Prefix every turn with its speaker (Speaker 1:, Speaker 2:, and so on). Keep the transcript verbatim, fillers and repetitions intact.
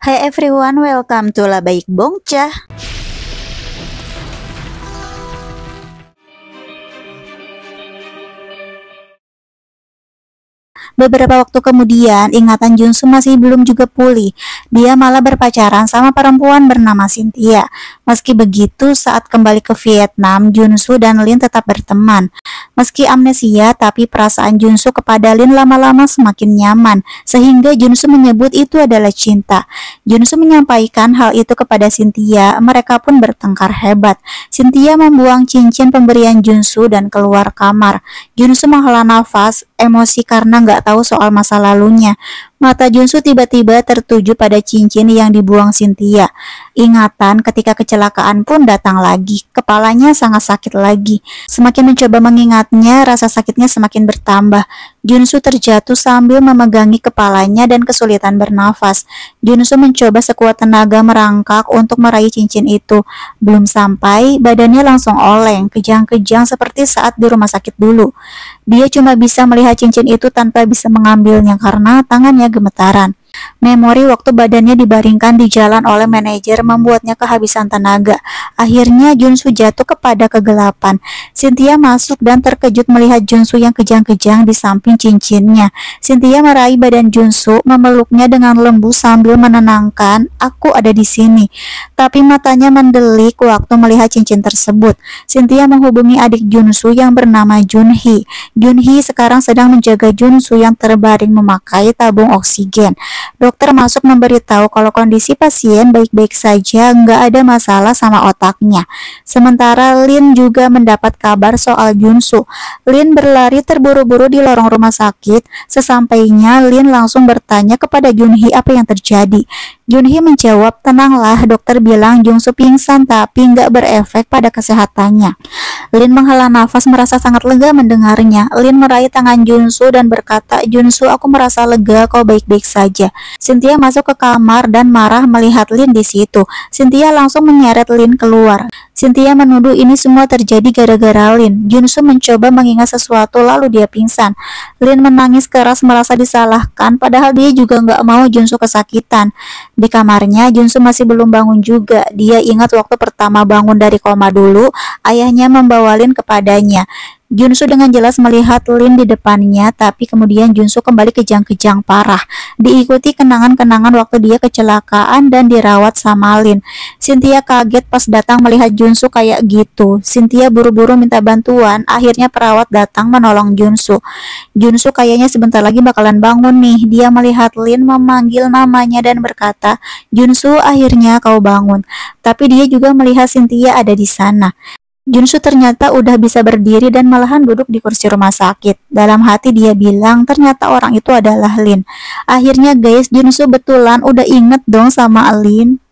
Speaker 1: Hi everyone, welcome to La Baik Bongcah. Beberapa waktu kemudian, ingatan Junsu masih belum juga pulih. Dia malah berpacaran sama perempuan bernama Cynthia. Meski begitu, saat kembali ke Vietnam, Junsu dan Lin tetap berteman. Meski amnesia, tapi perasaan Junsu kepada Lin lama-lama semakin nyaman, sehingga Junsu menyebut itu adalah cinta. Junsu menyampaikan hal itu kepada Cynthia, mereka pun bertengkar hebat. Cynthia membuang cincin pemberian Junsu dan keluar kamar. Junsu menghela nafas, emosi karena nggak tahu soal masa lalunya. Mata Junsu tiba-tiba tertuju pada cincin yang dibuang Cynthia. Ingatan ketika kecelakaan pun datang lagi. Kepalanya sangat sakit lagi. Semakin mencoba mengingatnya, rasa sakitnya semakin bertambah. Junsu terjatuh sambil memegangi kepalanya dan kesulitan bernafas. Junsu mencoba sekuat tenaga merangkak untuk meraih cincin itu. Belum sampai, badannya langsung oleng, kejang-kejang seperti saat di rumah sakit dulu. Dia cuma bisa melihat cincin itu tanpa bisa mengambilnya karena tangannya gemetaran. Memori waktu badannya dibaringkan di jalan oleh manajer membuatnya kehabisan tenaga. Akhirnya Junsu jatuh kepada kegelapan. Cynthia masuk dan terkejut melihat Junsu yang kejang-kejang di samping cincinnya. Cynthia meraih badan Junsu, memeluknya dengan lembut sambil menenangkan, "Aku ada di sini." Tapi matanya mendelik waktu melihat cincin tersebut. Cynthia menghubungi adik Junsu yang bernama Junhee. Junhee sekarang sedang menjaga Junsu yang terbaring memakai tabung oksigen. Dokter masuk memberitahu kalau kondisi pasien baik-baik saja, nggak ada masalah sama otaknya. Sementara Lin juga mendapat kabar soal Junsu. Lin berlari terburu-buru di lorong rumah sakit. Sesampainya, Lin langsung bertanya kepada Junhee apa yang terjadi. Junhee menjawab, "Tenanglah, dokter bilang Junsu pingsan tapi nggak berefek pada kesehatannya." Lin menghela nafas merasa sangat lega mendengarnya. Lin meraih tangan Junsu dan berkata, "Junsu, aku merasa lega kau baik-baik saja." Cynthia masuk ke kamar dan marah melihat Lin di situ. Cynthia langsung menyeret Lin keluar. Cynthia menuduh ini semua terjadi gara-gara Lin. Junsu mencoba mengingat sesuatu lalu dia pingsan. Lin menangis keras merasa disalahkan padahal dia juga nggak mau Junsu kesakitan. Di kamarnya Junsu masih belum bangun juga. Dia ingat waktu pertama bangun dari koma dulu, ayahnya membawa Lin kepadanya. Junsu dengan jelas melihat Lin di depannya, tapi kemudian Junsu kembali kejang-kejang parah. Diikuti kenangan-kenangan waktu dia kecelakaan dan dirawat sama Lin. Cynthia kaget pas datang melihat Junsu kayak gitu. Cynthia buru-buru minta bantuan, akhirnya perawat datang menolong Junsu. Junsu kayaknya sebentar lagi bakalan bangun nih. Dia melihat Lin memanggil namanya dan berkata, "Junsu, akhirnya kau bangun." Tapi dia juga melihat Cynthia ada di sana. Junsu ternyata udah bisa berdiri dan malahan duduk di kursi rumah sakit. Dalam hati dia bilang ternyata orang itu adalah Lin. Akhirnya guys, Junsu betulan udah inget dong sama Lin.